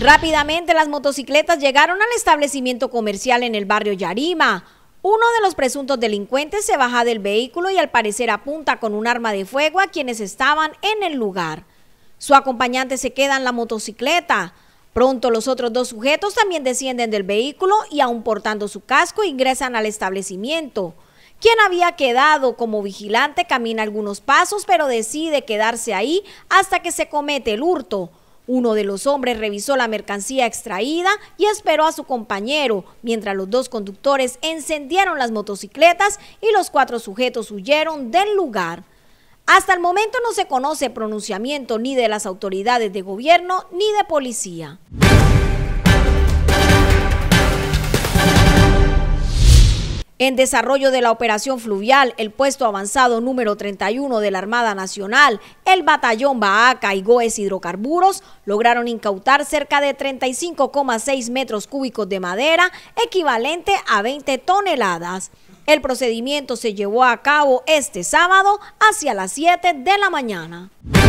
Rápidamente las motocicletas llegaron al establecimiento comercial en el barrio Yarima. Uno de los presuntos delincuentes se baja del vehículo y al parecer apunta con un arma de fuego a quienes estaban en el lugar. Su acompañante se queda en la motocicleta. Pronto los otros dos sujetos también descienden del vehículo y aún portando su casco ingresan al establecimiento. Quien había quedado como vigilante camina algunos pasos pero decide quedarse ahí hasta que se comete el hurto. Uno de los hombres revisó la mercancía extraída y esperó a su compañero, mientras los dos conductores encendieron las motocicletas y los 4 sujetos huyeron del lugar. Hasta el momento no se conoce pronunciamiento ni de las autoridades de gobierno ni de policía. En desarrollo de la operación fluvial, el puesto avanzado número 31 de la Armada Nacional, el batallón Bahaca y GOES Hidrocarburos lograron incautar cerca de 35,6 metros cúbicos de madera, equivalente a 20 toneladas. El procedimiento se llevó a cabo este sábado hacia las 7 de la mañana.